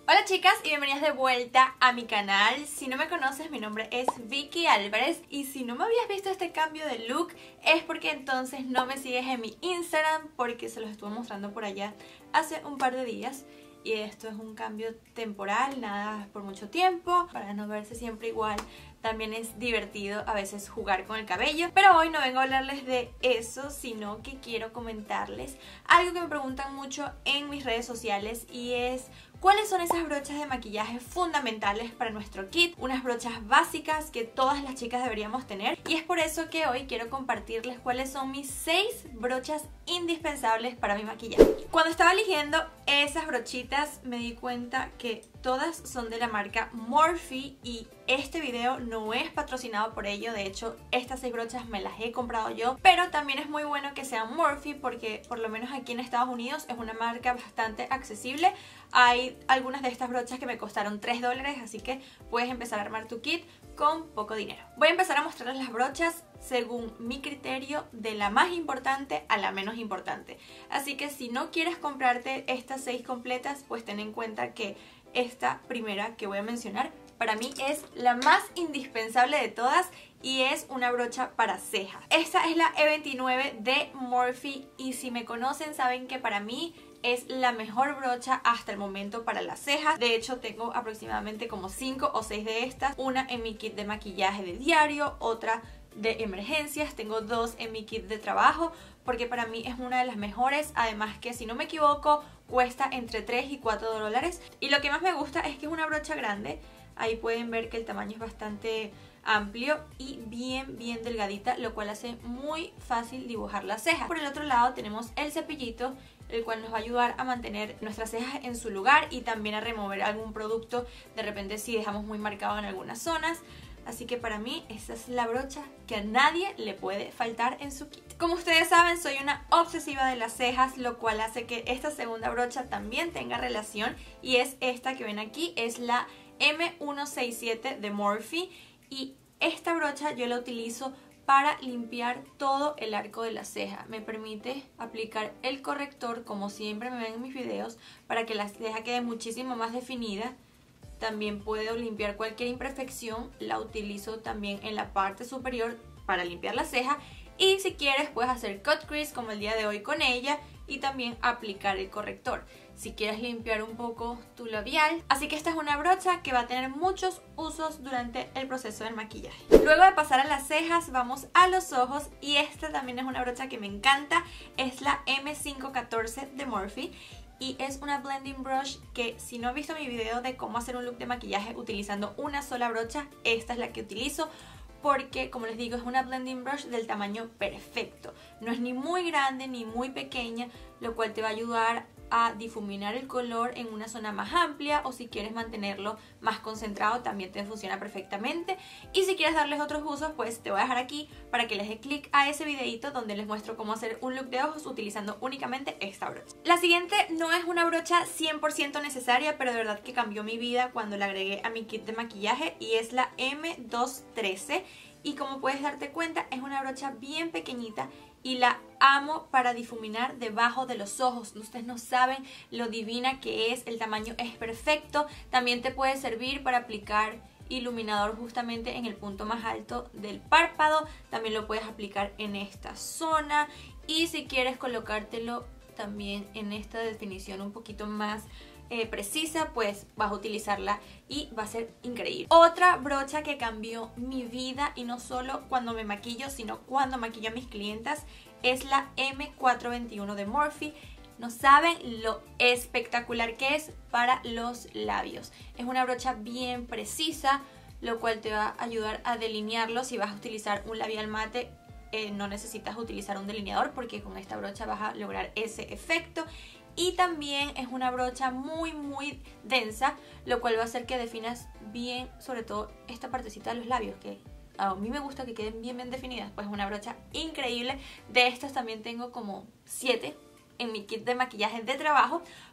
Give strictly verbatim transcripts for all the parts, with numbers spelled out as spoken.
Hola chicas y bienvenidas de vuelta a mi canal. Si no me conoces, mi nombre es Vicky Álvarez y si no me habías visto este cambio de look es porque entonces no me sigues en mi Instagram, porque se los estuve mostrando por allá hace un par de días. Y esto es un cambio temporal, nada por mucho tiempo, para no verse siempre igual. También es divertido a veces jugar con el cabello, pero hoy no vengo a hablarles de eso, sino que quiero comentarles algo que me preguntan mucho en mis redes sociales, y es ¿cuáles son esas brochas de maquillaje fundamentales para nuestro kit? Unas brochas básicas que todas las chicas deberíamos tener, y es por eso que hoy quiero compartirles cuáles son mis seis brochas indispensables para mi maquillaje. Cuando estaba eligiendo esas brochitas me di cuenta que todas son de la marca Morphe y este video no es patrocinado por ello. De hecho, estas seis brochas me las he comprado yo, pero también es muy bueno que sean Morphe porque por lo menos aquí en Estados Unidos es una marca bastante accesible. Hay algunas de estas brochas que me costaron tres dólares, así que puedes empezar a armar tu kit con poco dinero. Voy a empezar a mostrarles las brochas según mi criterio, de la más importante a la menos importante. Así que si no quieres comprarte estas seis completas, pues ten en cuenta que esta primera que voy a mencionar para mí es la más indispensable de todas, y es una brocha para cejas. Esta es la E veintinueve de Morphe y si me conocen saben que para mí es la mejor brocha hasta el momento para las cejas. De hecho tengo aproximadamente como cinco o seis de estas, una en mi kit de maquillaje de diario, otra de emergencias, tengo dos en mi kit de trabajo porque para mí es una de las mejores. Además que si no me equivoco cuesta entre tres y cuatro dólares, y lo que más me gusta es que es una brocha grande. Ahí pueden ver que el tamaño es bastante amplio y bien bien delgadita, lo cual hace muy fácil dibujar las cejas. Por el otro lado tenemos el cepillito, el cual nos va a ayudar a mantener nuestras cejas en su lugar y también a remover algún producto de repente si dejamos muy marcado en algunas zonas. Así que para mí esa es la brocha que a nadie le puede faltar en su kit. Como ustedes saben, soy una obsesiva de las cejas, lo cual hace que esta segunda brocha también tenga relación, y es esta que ven aquí, es la M ciento sesenta y siete de Morphe, y esta brocha yo la utilizo para limpiar todo el arco de la ceja. Me permite aplicar el corrector como siempre me ven en mis videos para que la ceja quede muchísimo más definida. También puedo limpiar cualquier imperfección, la utilizo también en la parte superior para limpiar la ceja, y si quieres puedes hacer cut crease como el día de hoy con ella y también aplicar el corrector si quieres limpiar un poco tu labial. Así que esta es una brocha que va a tener muchos usos durante el proceso del maquillaje. Luego de pasar a las cejas vamos a los ojos, y esta también es una brocha que me encanta, es la M quinientos catorce de Morphe. Y es una blending brush que si no han visto mi video de cómo hacer un look de maquillaje utilizando una sola brocha, esta es la que utilizo porque, como les digo, es una blending brush del tamaño perfecto. No es ni muy grande ni muy pequeña, lo cual te va a ayudar a difuminar el color en una zona más amplia, o si quieres mantenerlo más concentrado también te funciona perfectamente. Y si quieres darles otros usos, pues te voy a dejar aquí para que les dé clic a ese videito donde les muestro cómo hacer un look de ojos utilizando únicamente esta brocha. La siguiente no es una brocha cien por ciento necesaria, pero de verdad que cambió mi vida cuando la agregué a mi kit de maquillaje, y es la M doscientos trece. Y como puedes darte cuenta es una brocha bien pequeñita y la amo para difuminar debajo de los ojos. Ustedes no saben lo divina que es, el tamaño es perfecto. También te puede servir para aplicar iluminador justamente en el punto más alto del párpado. También lo puedes aplicar en esta zona, y si quieres colocártelo también en esta definición un poquito más Eh, precisa, pues vas a utilizarla y va a ser increíble. Otra brocha que cambió mi vida, y no solo cuando me maquillo sino cuando maquillo a mis clientas, es la M cuatrocientos veintiuno de Morphe. No saben lo espectacular que es para los labios. Es una brocha bien precisa, lo cual te va a ayudar a delinearlos. Si vas a utilizar un labial mate, eh, no necesitas utilizar un delineador porque con esta brocha vas a lograr ese efecto. Y también es una brocha muy muy densa, lo cual va a hacer que definas bien, sobre todo esta partecita de los labios, que a mí me gusta que queden bien bien definidas. Pues es una brocha increíble. De estas también tengo como siete en mi kit de maquillaje de trabajo,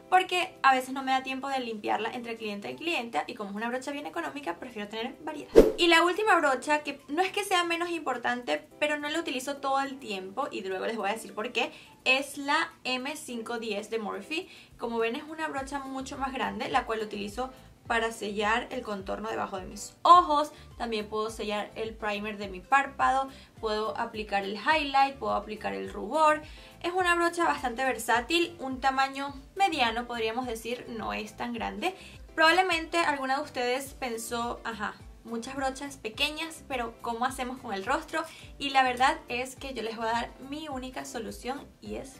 porque a veces no me da tiempo de limpiarla entre cliente y cliente y como es una brocha bien económica prefiero tener variedad. Y la última brocha, que no es que sea menos importante, pero no la utilizo todo el tiempo y luego les voy a decir por qué, es la eme quinientos diez de Morphe. Como ven, es una brocha mucho más grande, la cual utilizo para sellar el contorno debajo de mis ojos. También puedo sellar el primer de mi párpado, puedo aplicar el highlight, puedo aplicar el rubor. Es una brocha bastante versátil, un tamaño mediano podríamos decir, no es tan grande. Probablemente alguna de ustedes pensó, ajá, muchas brochas pequeñas, pero ¿cómo hacemos con el rostro? Y la verdad es que yo les voy a dar mi única solución y es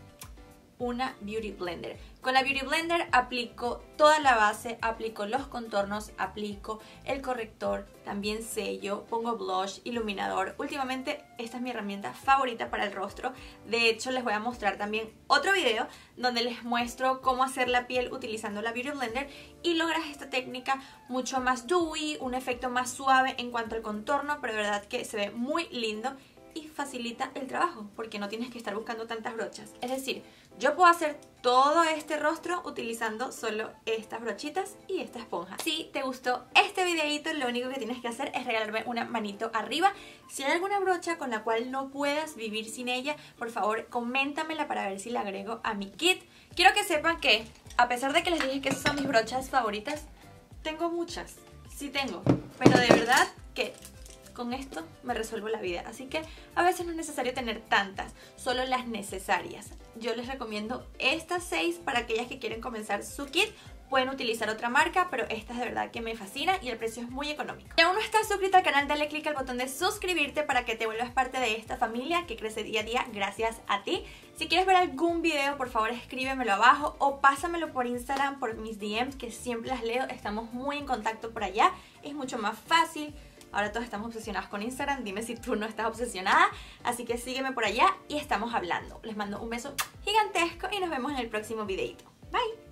una Beauty Blender. Con la Beauty Blender aplico toda la base, aplico los contornos, aplico el corrector, también sello, pongo blush, iluminador. Últimamente esta es mi herramienta favorita para el rostro. De hecho, les voy a mostrar también otro video donde les muestro cómo hacer la piel utilizando la Beauty Blender y logras esta técnica mucho más dewy, un efecto más suave en cuanto al contorno, pero de verdad que se ve muy lindo y facilita el trabajo porque no tienes que estar buscando tantas brochas. Es decir, yo puedo hacer todo este rostro utilizando solo estas brochitas y esta esponja. Si te gustó este videito, lo único que tienes que hacer es regalarme una manito arriba. Si hay alguna brocha con la cual no puedas vivir sin ella, por favor coméntamela para ver si la agrego a mi kit. Quiero que sepan que, a pesar de que les dije que esas son mis brochas favoritas, tengo muchas. Sí tengo, pero de verdad que con esto me resuelvo la vida, así que a veces no es necesario tener tantas, solo las necesarias. Yo les recomiendo estas seis para aquellas que quieren comenzar su kit. Pueden utilizar otra marca, pero esta es de verdad que me fascina y el precio es muy económico. Si aún no estás suscrito al canal, dale click al botón de suscribirte para que te vuelvas parte de esta familia que crece día a día gracias a ti. Si quieres ver algún video, por favor escríbemelo abajo o pásamelo por Instagram, por mis D Ms, que siempre las leo. Estamos muy en contacto por allá, es mucho más fácil. Ahora todos estamos obsesionados con Instagram, dime si tú no estás obsesionada. Así que sígueme por allá y estamos hablando. Les mando un beso gigantesco y nos vemos en el próximo videito. Bye.